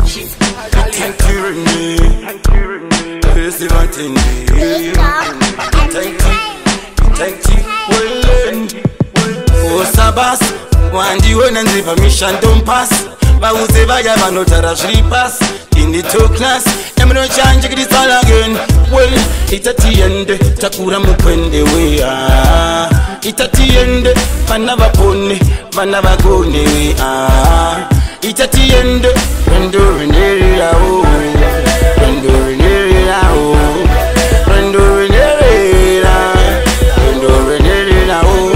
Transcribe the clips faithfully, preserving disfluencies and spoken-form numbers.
Sabas, Wandi wena nziva mission don't pass. Bauze baya banotara three pass. In the two class, emno change it all again. Well, it's a tiende, takura mukwende we ah. It's a tiende, vanava pone, vanava gone we ah. It's a tiende, rendo renera oh, rendo renera oh, rendo renera, rendo renera oh.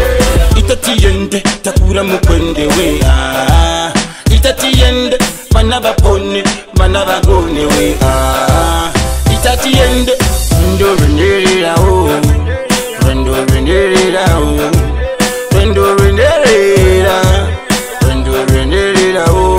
Tiende, takura mukwende we ah. Ita tiende, manaba pone, manaba gone we ah. Ita tiende, rendo renera oh, rendo renera oh, rendo renera, rendo renera oh.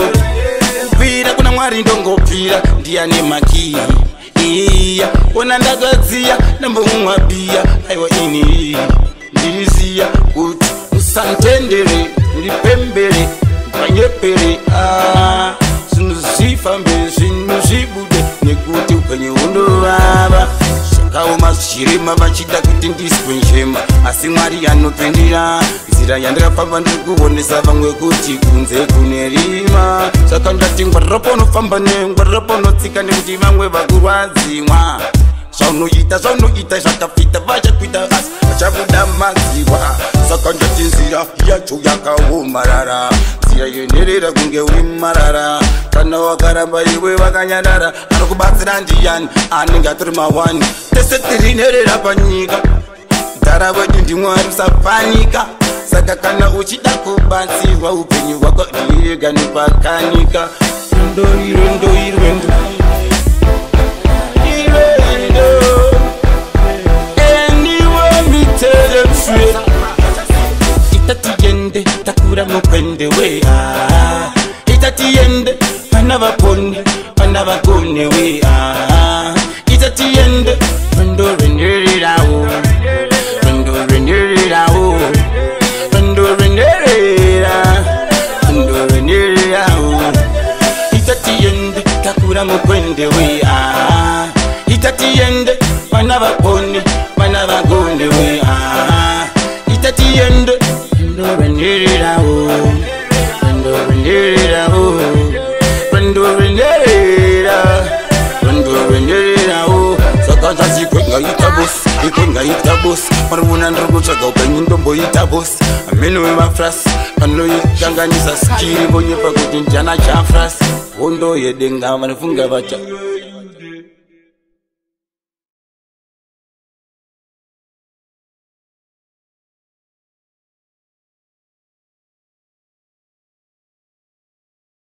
Pira kuna mwari ndongo pira, ndiane maki iya, wana ndagazia, nambo umwabia, aiwa ini ndizia, uti santendere, nipembere, panyepere ah. Sinusifambe, sinusibude, nekuti upenye undo baba. Shakawo masirima bachita kuti ndiswenshema, asi Mwari anopindira. Nzira yandakafamba ndikuonesa vamwe kuti kunze kunerima. Saka ndati ngwarira unofamba ne, ngwarira unotsika nekuti vamwe vakurwadzimwa. Zvaunoita zvaunoita zvakapita vachakuita asi vachabuda madziwa. Saka ndati nzira yacho yakaomarara, nzira yoenderera kunge uri marara. Kana wakaramba iwe wakanyarara, anokubatsira ndiani anenge atori mawani. Tese tiri nherera panyika, mudhara wedu ndiMwari usapanika. Saka kana uchida kubatsirwa upenyu hwako ndiega nepakanika. Rendo irendo irendo Itatiende, takura mukwende we ah. Itatiende, panava pone, panava gone we ah. Itatiende, rendo renera oh, rendo renera oh, rendo renera, rendo renera oh. Itatiende, takura mukwende we ah. Itatiende, panava pone, panava gone we ah. Itatiende, rendo renera oh, rendo renera oh, rendo renera, rendo renera oh. Saka jazi kwenga ita boss, ikwenga ita boss. Maruna ndogo chaka upenyu ndombo ita boss. Ameno wema fras, pano yikanganisa skiri bonye pakuti njana cha fras. Wondo yedenga manifunga vacha.